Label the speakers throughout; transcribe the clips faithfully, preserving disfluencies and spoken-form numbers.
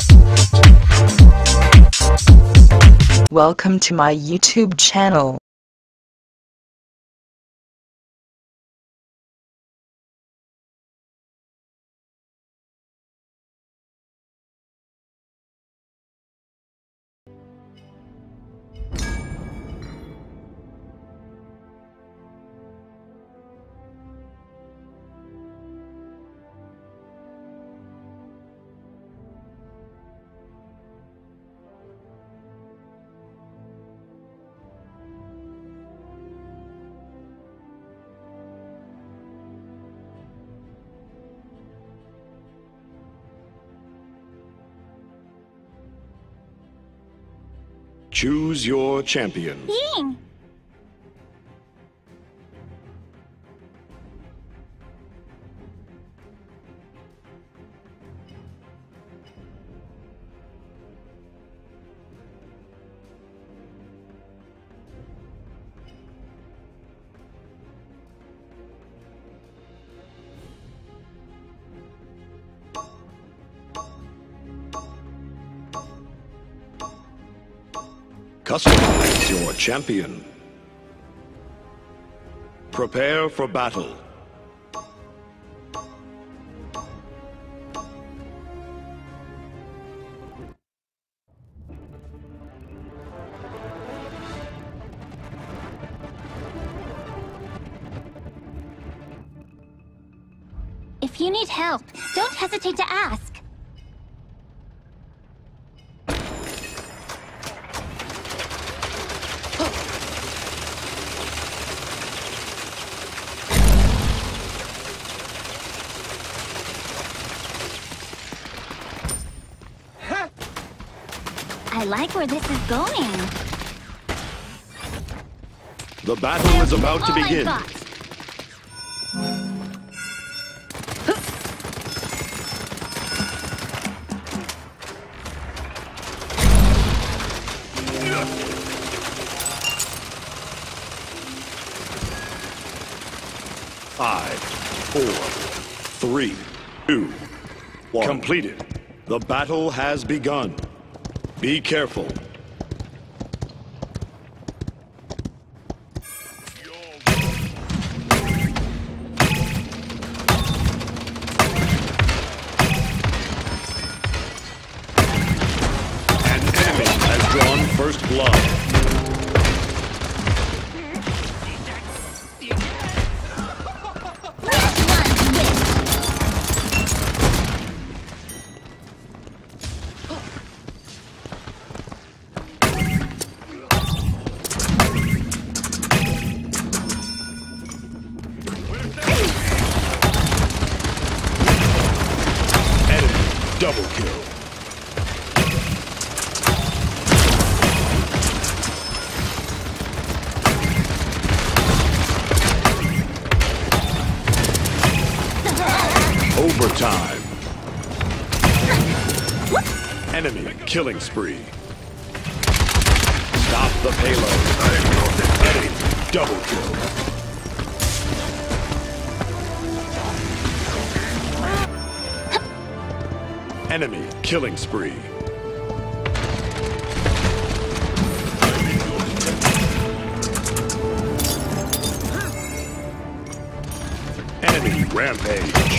Speaker 1: Welcome to my YouTube channel.
Speaker 2: Choose your champion.
Speaker 3: Ying!
Speaker 2: Customize your champion. Prepare for battle.
Speaker 3: If you need help, don't hesitate to ask. I like where this is going.
Speaker 2: The battle is about to
Speaker 3: All I've
Speaker 2: begin.
Speaker 3: got.
Speaker 2: Five, four, three, two, one. Completed. The battle has begun. Be careful. An enemy has drawn first blood. Double kill. Overtime. Enemy killing spree. Stop the payload. Enemy double kill. Enemy killing spree. Enemy rampage.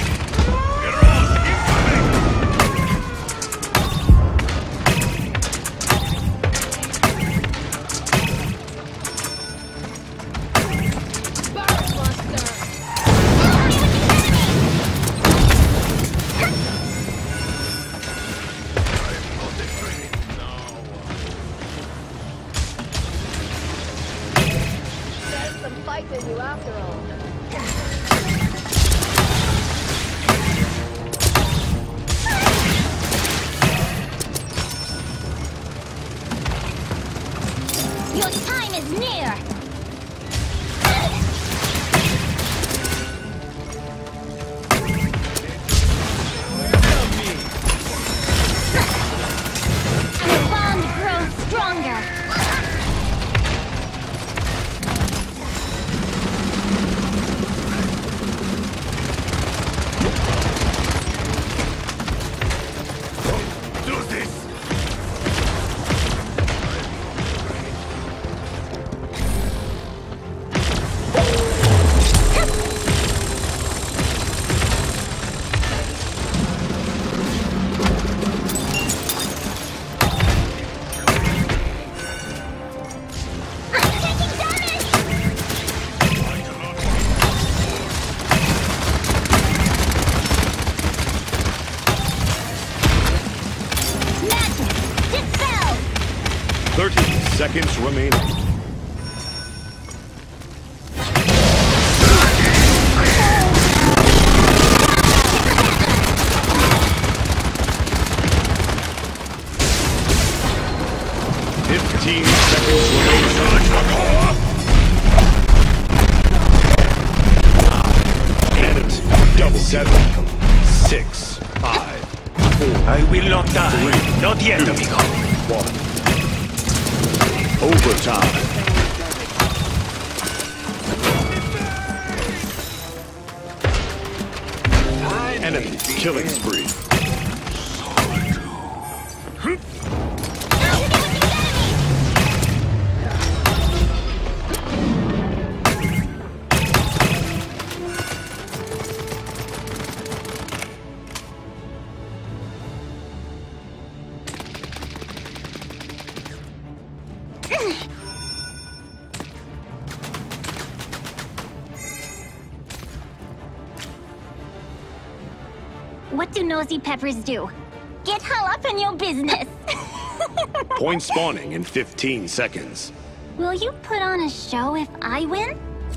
Speaker 4: There's some fight in you after all.
Speaker 2: seconds remaining. Fifteen seconds remaining. Enemy double seven, six, five, four.
Speaker 4: I will not die.
Speaker 2: Three,
Speaker 4: not yet,
Speaker 2: two,
Speaker 4: amigo.
Speaker 2: One. Overtime. Enemy killing spree.
Speaker 3: What do nosy peppers do? Get all up in your business.
Speaker 2: Point spawning in fifteen seconds.
Speaker 3: Will you put on a show if I win?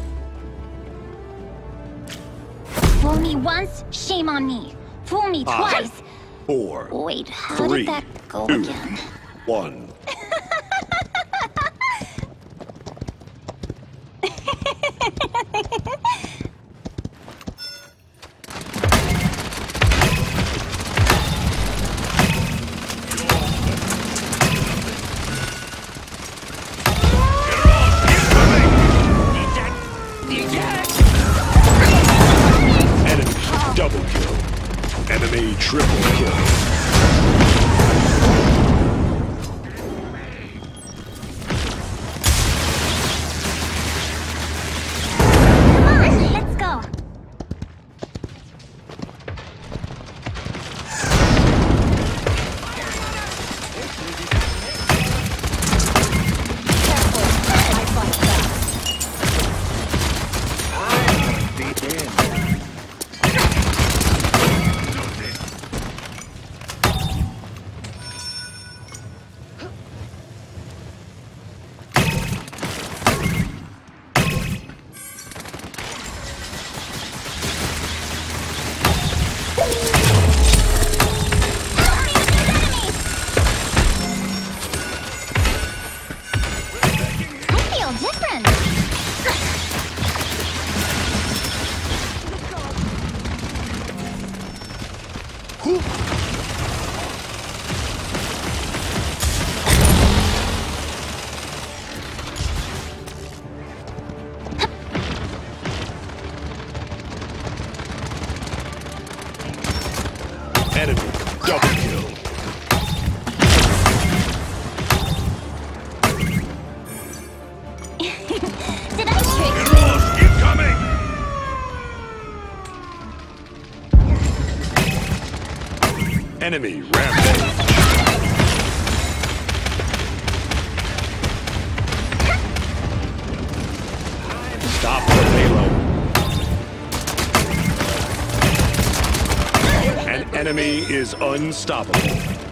Speaker 3: Fool me once, shame on me. Fool me
Speaker 2: Five,
Speaker 3: twice.
Speaker 2: Four.
Speaker 3: Wait, how
Speaker 2: three,
Speaker 3: did that go
Speaker 2: two,
Speaker 3: again?
Speaker 2: One. Double kill. Enemy triple kill.
Speaker 3: Come on, let's go.
Speaker 2: Enemy double kill.
Speaker 3: Did I trick you?
Speaker 2: Incoming! Enemy rampage. Stop the payload. An enemy is unstoppable.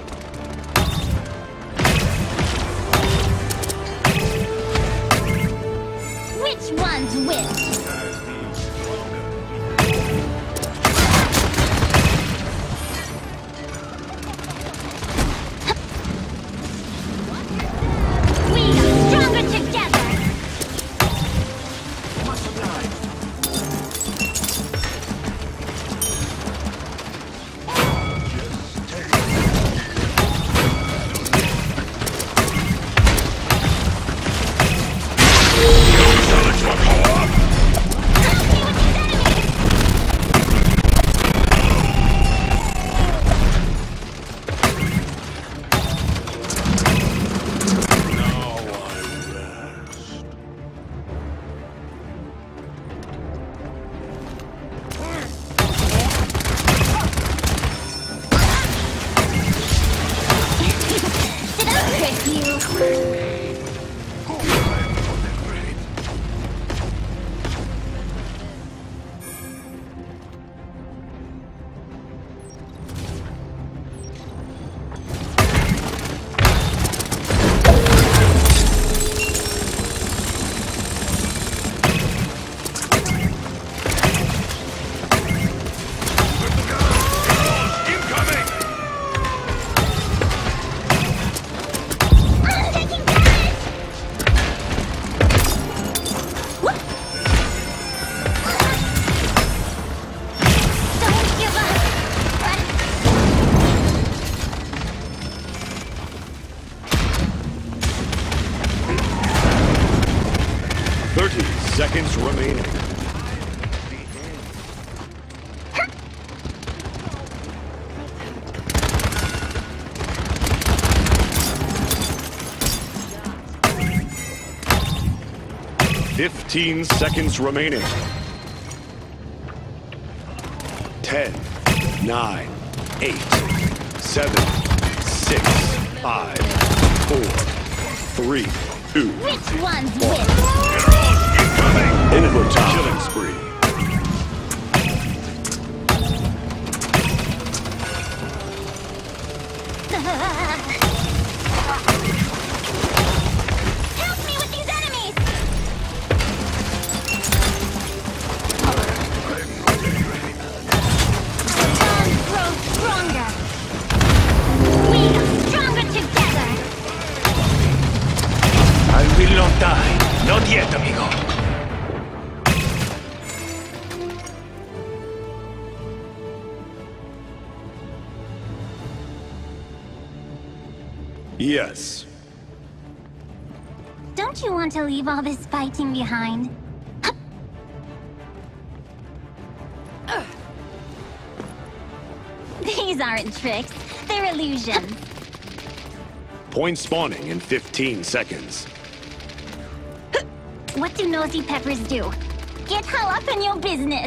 Speaker 3: Which one's which? We are stronger together!
Speaker 2: Fifteen seconds remaining. Ten, nine, eight, seven, six, five, four, three, two,
Speaker 3: Which one's
Speaker 2: one.
Speaker 3: which?
Speaker 2: Overtime. Killing spree.
Speaker 3: Help me with these enemies! Bonds grow stronger. We are stronger together.
Speaker 4: I will not die. Not yet, amigo.
Speaker 2: Yes.
Speaker 3: Don't you want to leave all this fighting behind? These aren't tricks. They're illusions.
Speaker 2: Point spawning in fifteen seconds.
Speaker 3: What do nosy peppers do? Get all up in your business.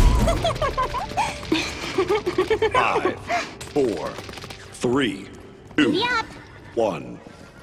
Speaker 2: Five, four, three, two,
Speaker 3: Yup.
Speaker 2: one.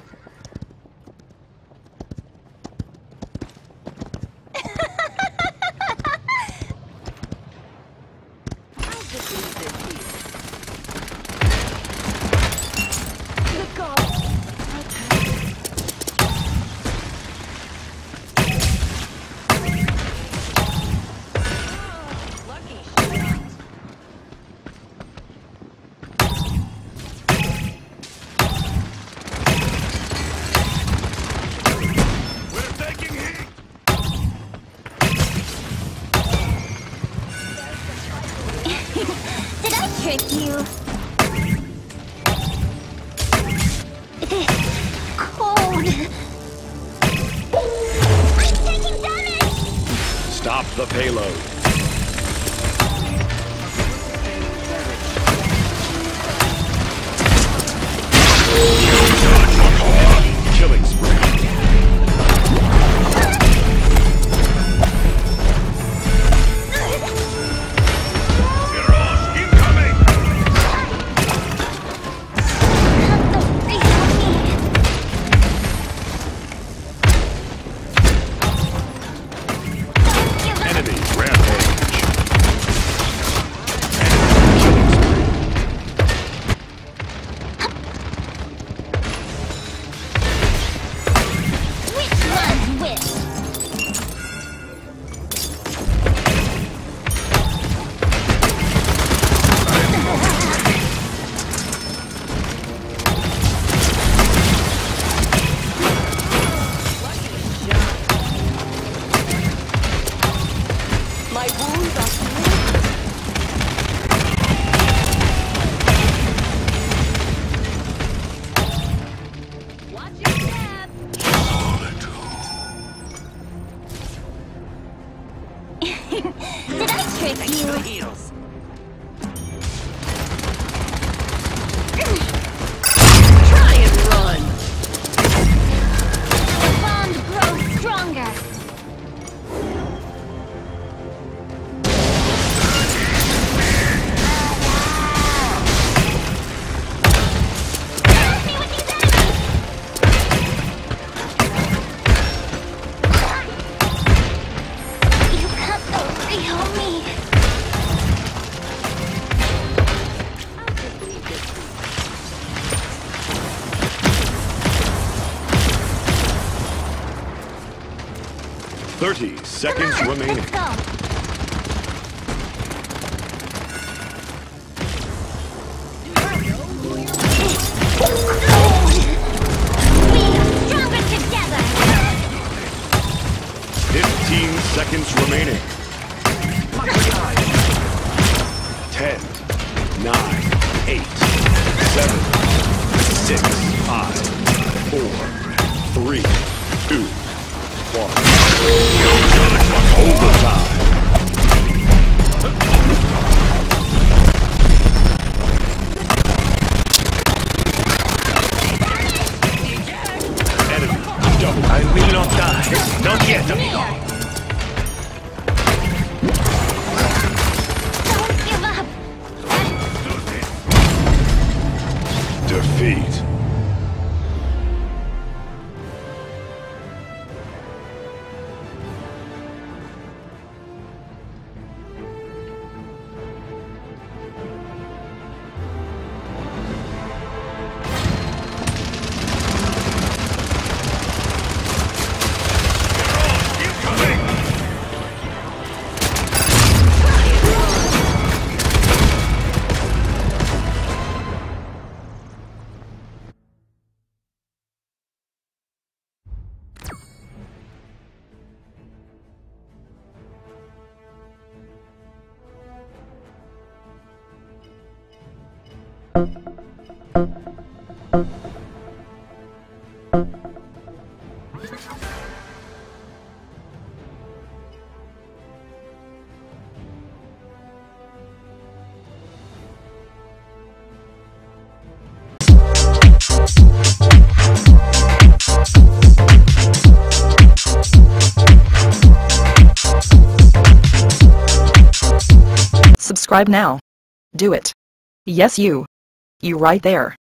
Speaker 3: Did I trick you? Cold. I'm taking damage!
Speaker 2: Stop the payload. Killing spree. Enemy rampage.
Speaker 3: Which one's which?
Speaker 5: My wounds are healed. Watch your step.
Speaker 3: Did I trick you?
Speaker 4: Heals.
Speaker 5: Try and run.
Speaker 3: The bond grows stronger. Help me with these enemies! You got the real me.
Speaker 5: I'll just leave this.
Speaker 2: Thirty seconds
Speaker 3: Come on,
Speaker 2: remaining.
Speaker 3: let's go. We are stronger together.
Speaker 2: Fifteen seconds remaining. Ten, nine, eight, seven, six, five, four, three, two, one. Overtime. Enemy double.
Speaker 4: I will not die. Not yet, amigo.
Speaker 2: feet.
Speaker 1: Subscribe now. Do it. Yes, you. You right there.